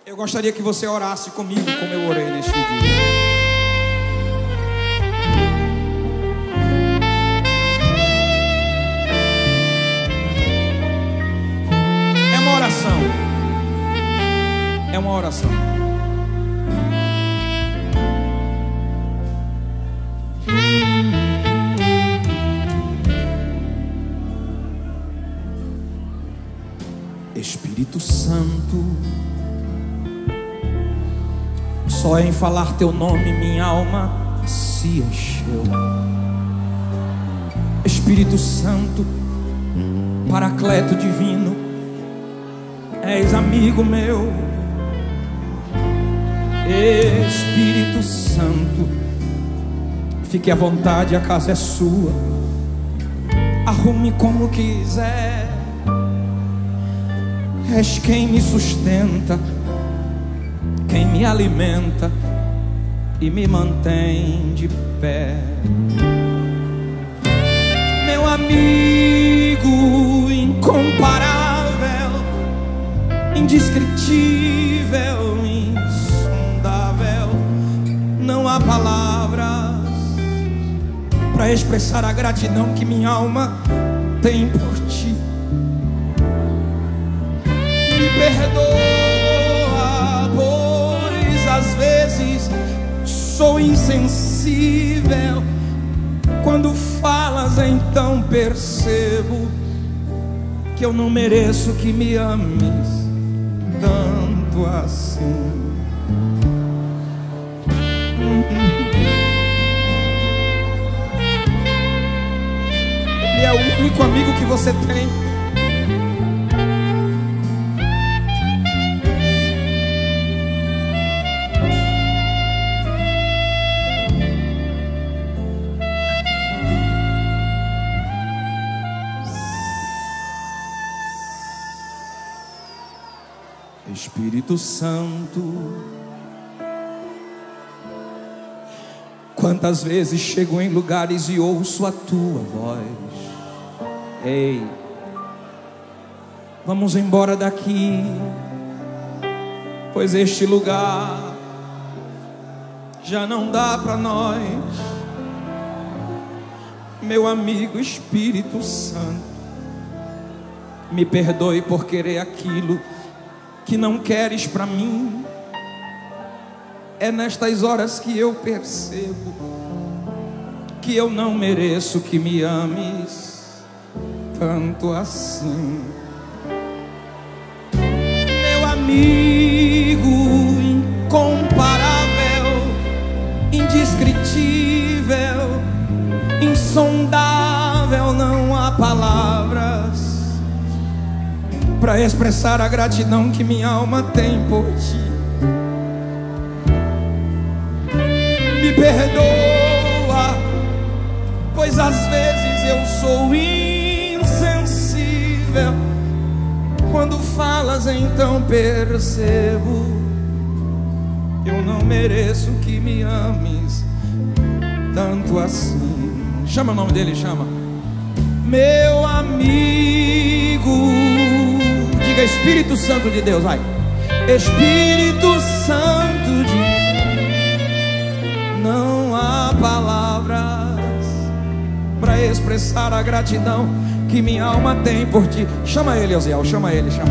Eu gostaria que você orasse comigo como eu orei neste dia. É uma oração. É uma oração. Espírito Santo, só em falar teu nome minha alma se encheu. Espírito Santo, Paracleto divino, és amigo meu. Espírito Santo, fique à vontade, a casa é sua. Arrume como quiser. És quem me sustenta, quem me alimenta e me mantém de pé. Meu amigo incomparável, indescritível, insondável. Não há palavras para expressar a gratidão que minha alma tem por ti. Me perdoa, pois às vezes sou insensível. Quando falas, então percebo que eu não mereço que me ames tanto assim. Ele é o único amigo que você tem. Espírito Santo, quantas vezes chego em lugares e ouço a tua voz. Ei, vamos embora daqui, pois este lugar já não dá para nós. Meu amigo Espírito Santo, me perdoe por querer aquilo que não queres para mim. É nestas horas que eu percebo que eu não mereço que me ames tanto assim. Meu amigo incomparável, indescritível, insondável, não há palavras para expressar a gratidão que minha alma tem por ti. Me perdoa, pois às vezes eu sou insensível. Quando falas, então percebo eu não mereço que me ames tanto assim. Chama o nome dele, chama. Meu amigo, diga Espírito Santo de Deus, vai. Espírito Santo de Deus. Não há palavras para expressar a gratidão que minha alma tem por ti. Chama ele, Osiel, chama ele, chama.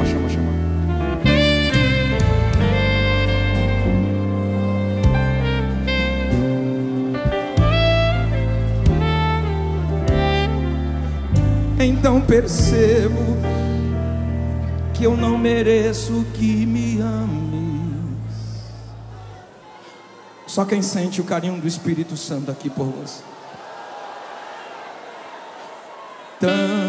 Então percebo que eu não mereço que me ames. Só quem sente o carinho do Espírito Santo aqui por você.